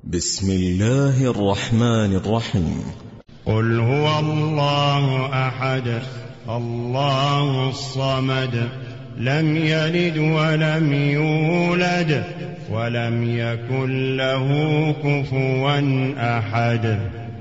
بسم الله الرحمن الرحيم. قل هو الله أحد الله الصمد لم يلد ولم يولد ولم يكن له كفوا أحد.